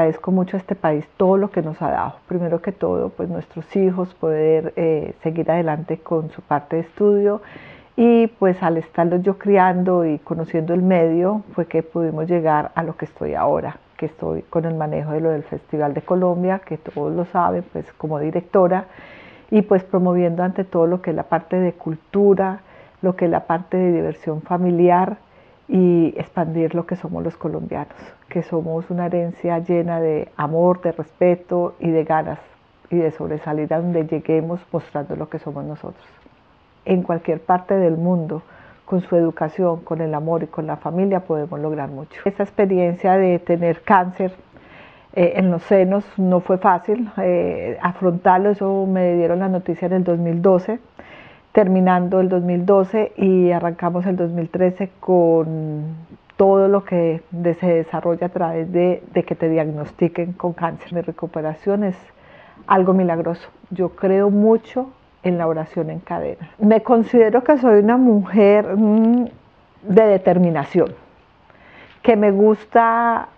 agradezco mucho a este país todo lo que nos ha dado. Primero que todo, pues nuestros hijos, poder seguir adelante con su parte de estudio, y pues al estarlos yo criando y conociendo el medio fue que pudimos llegar a lo que estoy ahora, que estoy con el manejo de lo del Festival de Colombia, que todos lo saben, pues como directora, y pues promoviendo ante todo lo que es la parte de cultura, lo que es la parte de diversión familiar, y expandir lo que somos los colombianos, que somos una herencia llena de amor, de respeto y de ganas, y de sobresalir a donde lleguemos mostrando lo que somos nosotros. En cualquier parte del mundo, con su educación, con el amor y con la familia podemos lograr mucho. Esta experiencia de tener cáncer en los senos no fue fácil afrontarlo. Eso me dieron la noticia en el 2012, terminando el 2012, y arrancamos el 2013 con todo lo que se desarrolla a través de que te diagnostiquen con cáncer. Mi recuperación es algo milagroso. Yo creo mucho en la oración en cadena. Me considero que soy una mujer de determinación, que me gusta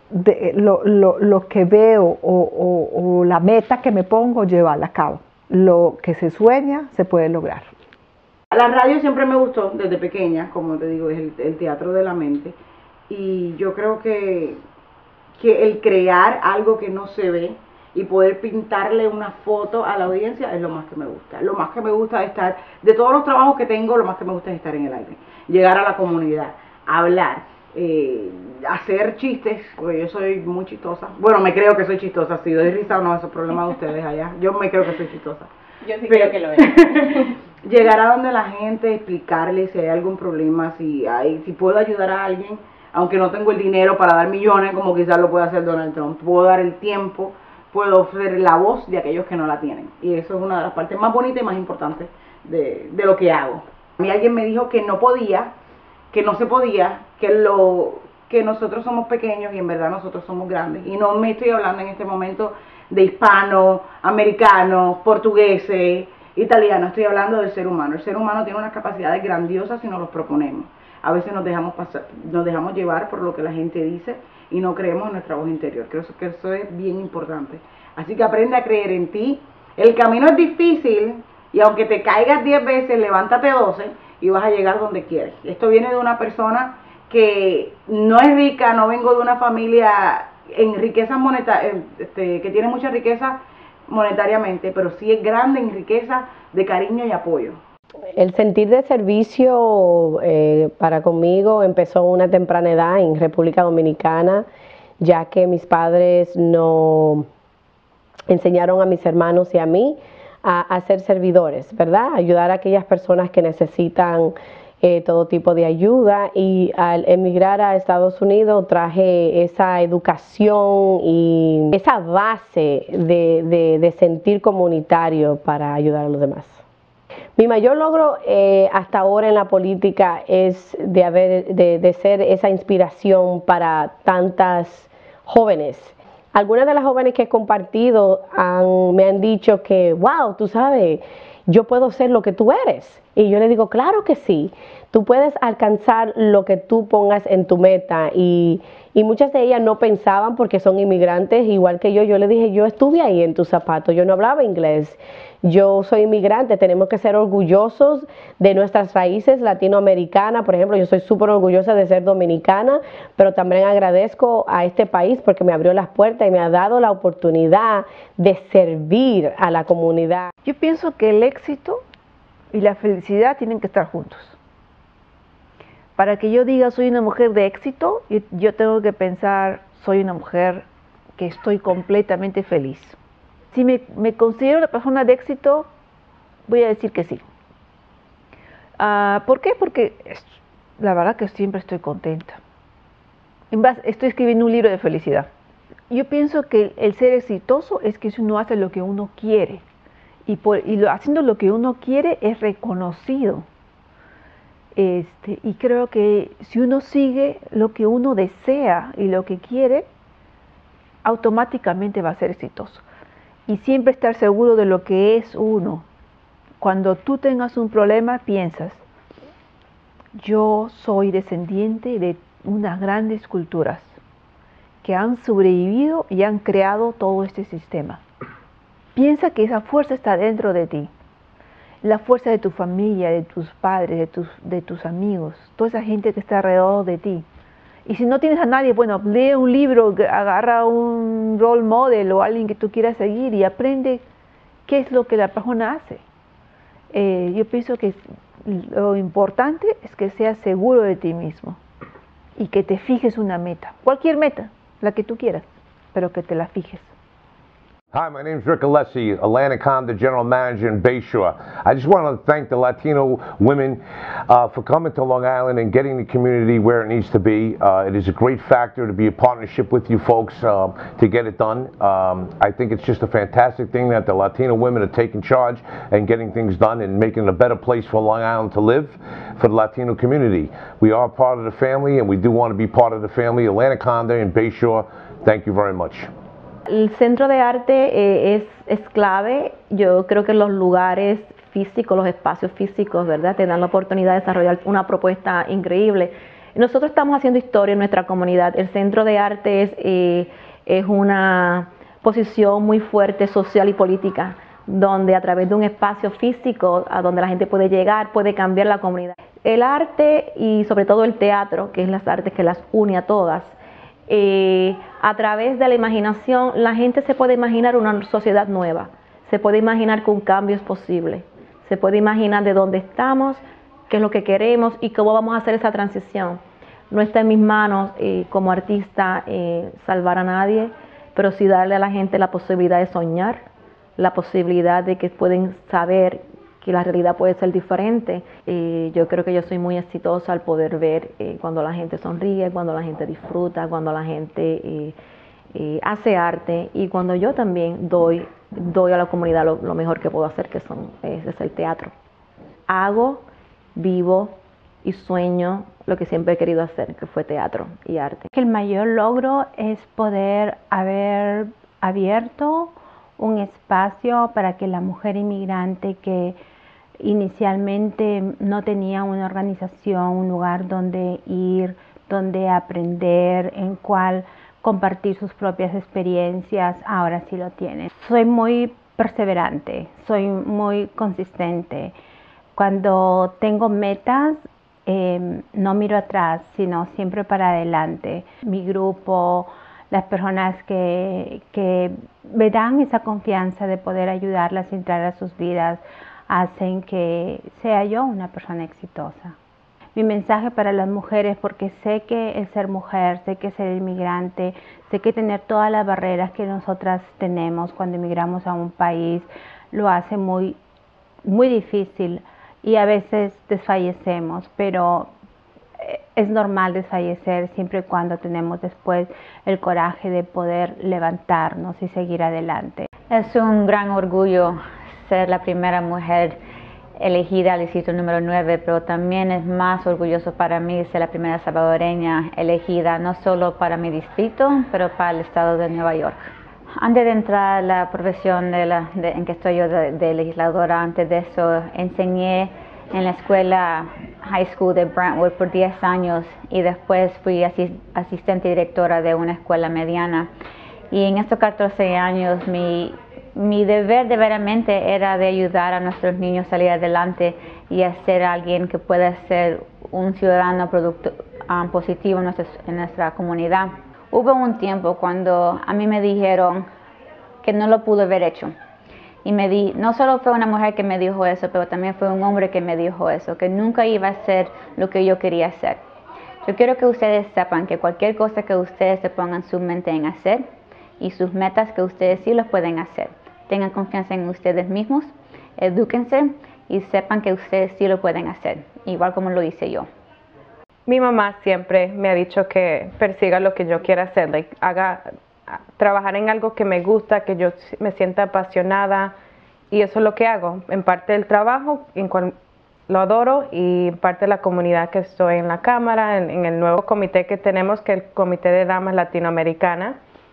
lo que veo o la meta que me pongo, llevarla a cabo. Lo que se sueña se puede lograr. La radio siempre me gustó desde pequeña, como te digo, es el teatro de la mente, y yo creo que el crear algo que no se ve y poder pintarle una foto a la audiencia es lo más que me gusta. Lo más que me gusta es estar, de todos los trabajos que tengo, lo más que me gusta es estar en el aire, llegar a la comunidad, hablar, hacer chistes, porque yo soy muy chistosa. Bueno, me creo que soy chistosa, si doy risa o no, eso es problema de ustedes allá. Yo me creo que soy chistosa. Yo sí creo que lo es. Llegar a donde la gente, explicarle si hay algún problema, si puedo ayudar a alguien, aunque no tengo el dinero para dar millones, como quizás lo puede hacer Donald Trump. Puedo dar el tiempo, puedo ser la voz de aquellos que no la tienen. Y eso es una de las partes más bonitas y más importantes de lo que hago. A mí alguien me dijo que no podía, que no se podía, que nosotros somos pequeños y en verdad nosotros somos grandes. Y no me estoy hablando en este momento de hispanos, americanos, portugueses, italianos. Estoy hablando del ser humano. El ser humano tiene unas capacidades grandiosas si nos los proponemos. A veces nos dejamos llevar por lo que la gente dice y no creemos en nuestra voz interior. Creo que eso es bien importante. Así que aprende a creer en ti. El camino es difícil y aunque te caigas 10 veces, levántate 12 y vas a llegar donde quieres. Esto viene de una persona que no es rica, no vengo de una familia en riqueza monetaria, que tiene mucha riqueza monetariamente, pero sí es grande en riqueza de cariño y apoyo. El sentir de servicio para conmigo empezó a una temprana edad en República Dominicana, ya que mis padres no enseñaron a mis hermanos y a mí a ser servidores, ¿verdad? Ayudar a aquellas personas que necesitan todo tipo de ayuda, y al emigrar a Estados Unidos traje esa educación y esa base de sentir comunitario para ayudar a los demás. Mi mayor logro hasta ahora en la política es de ser esa inspiración para tantas jóvenes. Algunas de las jóvenes que he compartido me han dicho que, wow, tú sabes, yo puedo ser lo que tú eres. Y yo les digo, claro que sí, tú puedes alcanzar lo que tú pongas en tu meta. Y muchas de ellas no pensaban, porque son inmigrantes, igual que yo. Yo les dije, yo estuve ahí en tus zapatos, yo no hablaba inglés, yo soy inmigrante, tenemos que ser orgullosos de nuestras raíces latinoamericanas. Por ejemplo, yo soy súper orgullosa de ser dominicana, pero también agradezco a este país porque me abrió las puertas y me ha dado la oportunidad de servir a la comunidad. Yo pienso que el éxito y la felicidad tienen que estar juntos. Para que yo diga soy una mujer de éxito, yo tengo que pensar soy una mujer que estoy completamente feliz. Si me considero una persona de éxito, voy a decir que sí. ¿Por qué? Porque la verdad que siempre estoy contenta. Estoy escribiendo un libro de felicidad. Yo pienso que el ser exitoso es que si uno hace lo que uno quiere, y haciendo lo que uno quiere es reconocido. Y creo que si uno sigue lo que uno desea y lo que quiere, automáticamente va a ser exitoso. Y siempre estar seguro de lo que es uno. Cuando tú tengas un problema, piensas, yo soy descendiente de unas grandes culturas que han sobrevivido y han creado todo este sistema. Piensa que esa fuerza está dentro de ti. La fuerza de tu familia, de tus padres, de tus amigos, toda esa gente que está alrededor de ti. Y si no tienes a nadie, bueno, lee un libro, agarra un role model o alguien que tú quieras seguir y aprende qué es lo que la persona hace. Yo pienso que lo importante es que seas seguro de ti mismo y que te fijes una meta, cualquier meta, la que tú quieras, pero que te la fijes. Hi, my name is Rick Alessi, Atlanticom, the general manager in Bayshore. I just want to thank the Latino women for coming to Long Island and getting the community where it needs to be. It is a great factor to be a partnership with you folks to get it done. I think it's just a fantastic thing that the Latino women are taking charge and getting things done and making it a better place for Long Island to live for the Latino community. We are part of the family and we do want to be part of the family. Atlanticom in Bayshore, thank you very much. El centro de arte es clave. Yo creo que los lugares físicos, los espacios físicos, ¿verdad?, te dan la oportunidad de desarrollar una propuesta increíble. Nosotros estamos haciendo historia en nuestra comunidad. El centro de arte es una posición muy fuerte social y política, donde a través de un espacio físico a donde la gente puede llegar, puede cambiar la comunidad. El arte y sobre todo el teatro, que es las artes que las une a todas, a través de la imaginación, la gente se puede imaginar una sociedad nueva, se puede imaginar que un cambio es posible, se puede imaginar de dónde estamos, qué es lo que queremos y cómo vamos a hacer esa transición. No está en mis manos como artista salvar a nadie, pero sí darle a la gente la posibilidad de soñar, la posibilidad de que pueden saber que la realidad puede ser diferente. Yo creo que yo soy muy exitosa al poder ver cuando la gente sonríe, cuando la gente disfruta, cuando la gente hace arte y cuando yo también doy a la comunidad lo mejor que puedo hacer, que es el teatro. Hago, vivo y sueño lo que siempre he querido hacer, que fue teatro y arte. El mayor logro es poder haber abierto un espacio para que la mujer inmigrante que inicialmente no tenía una organización, un lugar donde ir, donde aprender, en cual compartir sus propias experiencias, ahora sí lo tiene. Soy muy perseverante, soy muy consistente. Cuando tengo metas, no miro atrás, sino siempre para adelante. Mi grupo, las personas que me dan esa confianza de poder ayudarlas a entrar a sus vidas, hacen que sea yo una persona exitosa. Mi mensaje para las mujeres, porque sé que el ser mujer, sé que ser inmigrante, sé que tener todas las barreras que nosotras tenemos cuando emigramos a un país, lo hace muy, muy difícil y a veces desfallecemos, pero es normal desfallecer siempre y cuando tenemos después el coraje de poder levantarnos y seguir adelante. Es un gran orgullo ser la primera mujer elegida al distrito número 9, pero también es más orgulloso para mí ser la primera salvadoreña elegida, no solo para mi distrito, pero para el estado de Nueva York. Antes de entrar a la profesión en que estoy yo de legisladora, antes de eso enseñé en la escuela high school de Brentwood por 10 años y después fui asistente directora de una escuela mediana. Y en estos 14 años mi deber de veramente era de ayudar a nuestros niños a salir adelante y a ser alguien que pueda ser un ciudadano positivo en nuestra comunidad. Hubo un tiempo cuando a mí me dijeron que no lo pude haber hecho. Y no solo fue una mujer que me dijo eso, pero también fue un hombre que me dijo eso, que nunca iba a hacer lo que yo quería hacer. Yo quiero que ustedes sepan que cualquier cosa que ustedes se pongan su mente en hacer y sus metas, que ustedes sí los pueden hacer. Tengan confianza en ustedes mismos, edúquense y sepan que ustedes sí lo pueden hacer, igual como lo hice yo. Mi mamá siempre me ha dicho que persiga lo que yo quiera hacer, trabajar en algo que me gusta, que yo me sienta apasionada, y eso es lo que hago. En parte del trabajo, en cual lo adoro, y en parte de la comunidad que estoy en la Cámara, en el nuevo comité que tenemos, que es el Comité de Damas Latinoamericanas.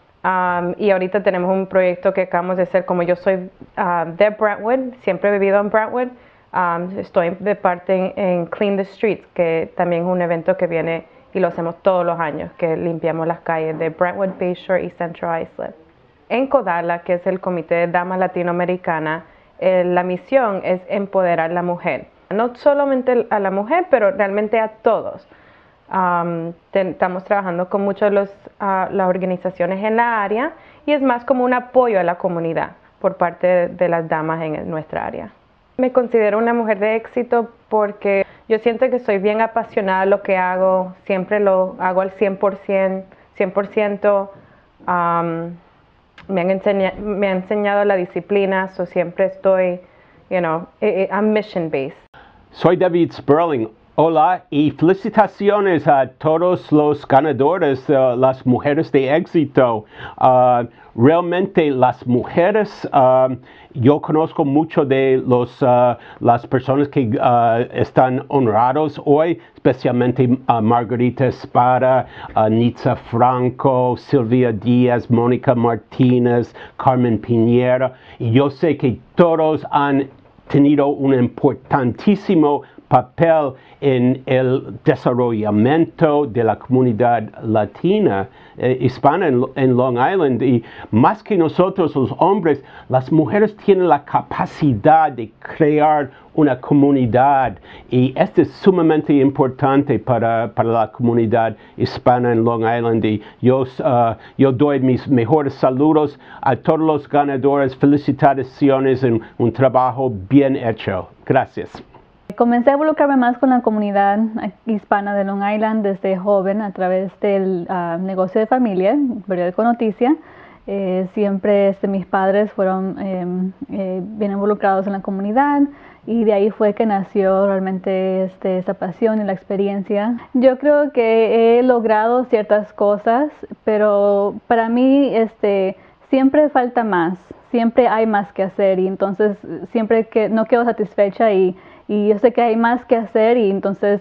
Y ahorita tenemos un proyecto que acabamos de hacer, como yo soy de Brentwood, siempre he vivido en Brentwood, estoy de parte en Clean the Streets, que también es un evento que viene y lo hacemos todos los años, que limpiamos las calles de Brentwood, Bayshore y Central Islip. En CODALA, que es el Comité de Damas Latinoamericanas, la misión es empoderar a la mujer. No solamente a la mujer, pero realmente a todos. Estamos trabajando con muchas de las organizaciones en la área y es más como un apoyo a la comunidad por parte de las damas en nuestra área. Me considero una mujer de éxito porque yo siento que soy bien apasionada de lo que hago, siempre lo hago al 100%. Me ha enseñado la disciplina, so siempre estoy, I'm mission based. Soy David Sperling. Hola y felicitaciones a todos los ganadores, las mujeres de éxito. Realmente las mujeres, yo conozco mucho de las personas que están honrados hoy, especialmente Margarita Espada, Nitza Franco, Silvia Díaz, Mónica Martínez, Carmen Piñera. Y yo sé que todos han tenido un importantísimo papel en el desarrollamiento de la comunidad latina hispana en Long Island, y más que nosotros los hombres, las mujeres tienen la capacidad de crear una comunidad, y esto es sumamente importante para la comunidad hispana en Long Island. Y yo doy mis mejores saludos a todos los ganadores. Felicitaciones en un trabajo bien hecho. Gracias. Comencé a involucrarme más con la comunidad hispana de Long Island desde joven a través del negocio de familia, periódico Noticia. Siempre mis padres fueron bien involucrados en la comunidad y de ahí fue que nació realmente esa pasión y la experiencia. Yo creo que he logrado ciertas cosas, pero para mí siempre falta más, siempre hay más que hacer, y entonces siempre que no quedo satisfecha y yo sé que hay más que hacer, y entonces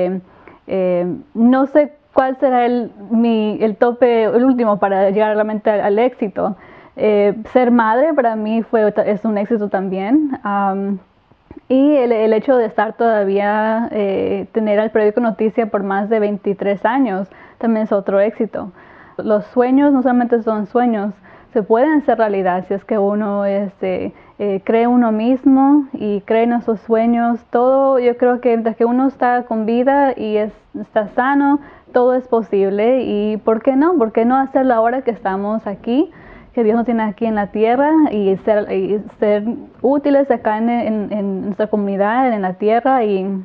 no sé cuál será el tope, el último para llegar realmente al éxito. Ser madre para mí es un éxito también, y el hecho de estar todavía, tener el periódico Noticia por más de 23 años también es otro éxito. Los sueños no solamente son sueños, se pueden hacer realidad si es que uno cree uno mismo y cree en esos sueños. Todo, yo creo que mientras que uno está con vida y está sano, todo es posible. Y ¿por qué no? ¿Por qué no hacerlo ahora que estamos aquí, que Dios nos tiene aquí en la tierra, y ser útiles acá en nuestra comunidad, en la tierra, y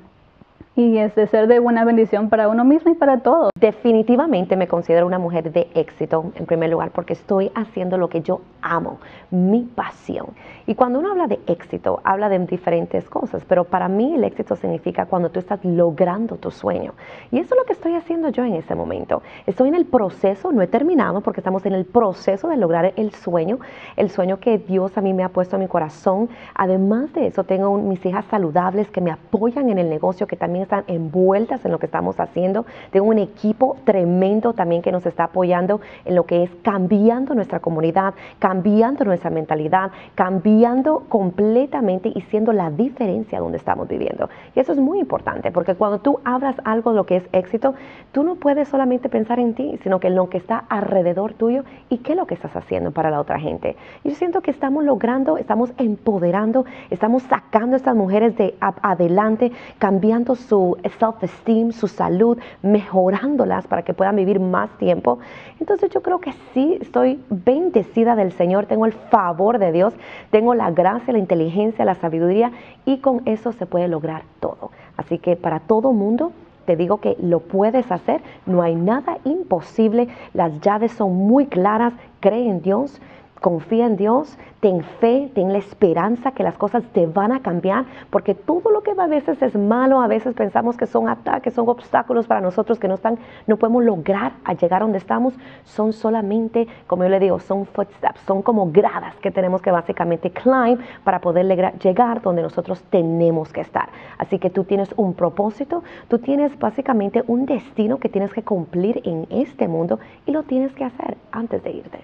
ser de buena bendición para uno mismo y para todos? Definitivamente me considero una mujer de éxito, en primer lugar, porque estoy haciendo lo que yo amo, mi pasión. Y cuando uno habla de éxito, habla de diferentes cosas, pero para mí el éxito significa cuando tú estás logrando tu sueño. Y eso es lo que estoy haciendo yo en este momento. Estoy en el proceso, no he terminado, porque estamos en el proceso de lograr el sueño que Dios a mí me ha puesto en mi corazón. Además de eso, tengo mis hijas saludables que me apoyan en el negocio, que también están envueltas en lo que estamos haciendo. Tengo un equipo tremendo también que nos está apoyando en lo que es cambiando nuestra comunidad, cambiando nuestra mentalidad, cambiando completamente y siendo la diferencia donde estamos viviendo. Y eso es muy importante, porque cuando tú hablas algo de lo que es éxito, tú no puedes solamente pensar en ti, sino que en lo que está alrededor tuyo y qué es lo que estás haciendo para la otra gente. Y yo siento que estamos logrando, estamos empoderando, estamos sacando a estas mujeres adelante, cambiando su self-esteem, su salud, mejorándolas para que puedan vivir más tiempo. Entonces yo creo que sí, estoy bendecida del Señor, tengo el favor de Dios, tengo la gracia, la inteligencia, la sabiduría, y con eso se puede lograr todo. Así que para todo mundo te digo que lo puedes hacer, no hay nada imposible, las llaves son muy claras, cree en Dios, confía en Dios, ten fe, ten la esperanza que las cosas te van a cambiar, porque todo lo que a veces es malo, a veces pensamos que son ataques, son obstáculos para nosotros que no podemos lograr a llegar donde estamos, son solamente, como yo le digo, son footsteps, son como gradas que tenemos que básicamente climb para poder llegar donde nosotros tenemos que estar. Así que tú tienes un propósito, tú tienes básicamente un destino que tienes que cumplir en este mundo, y lo tienes que hacer antes de irte.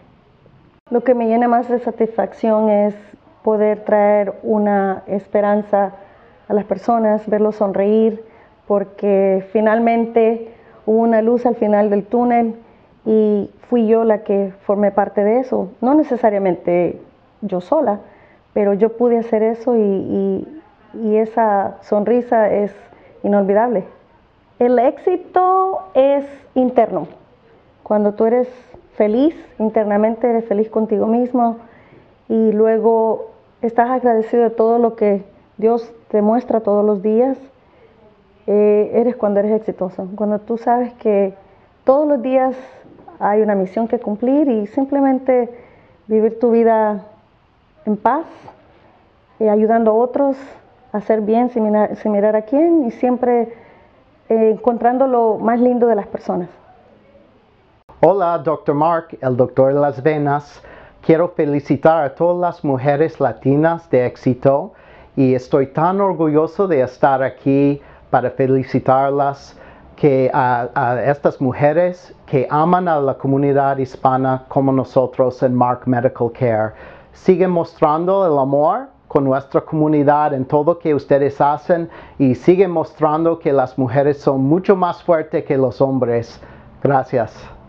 Lo que me llena más de satisfacción es poder traer una esperanza a las personas, verlos sonreír, porque finalmente hubo una luz al final del túnel y fui yo la que formé parte de eso. No necesariamente yo sola, pero yo pude hacer eso y esa sonrisa es inolvidable. El éxito es interno. Cuando tú eres feliz, internamente eres feliz contigo mismo y luego estás agradecido de todo lo que Dios te muestra todos los días, eres cuando eres exitoso. Cuando tú sabes que todos los días hay una misión que cumplir y simplemente vivir tu vida en paz, ayudando a otros a hacer bien sin mirar a quién y siempre encontrando lo más lindo de las personas. Hola, Dr. Mark, el doctor de las venas. Quiero felicitar a todas las mujeres latinas de éxito y estoy tan orgulloso de estar aquí para felicitarlas a estas mujeres que aman a la comunidad hispana como nosotros en Mark Medical Care. Siguen mostrando el amor con nuestra comunidad en todo lo que ustedes hacen y siguen mostrando que las mujeres son mucho más fuertes que los hombres. Gracias.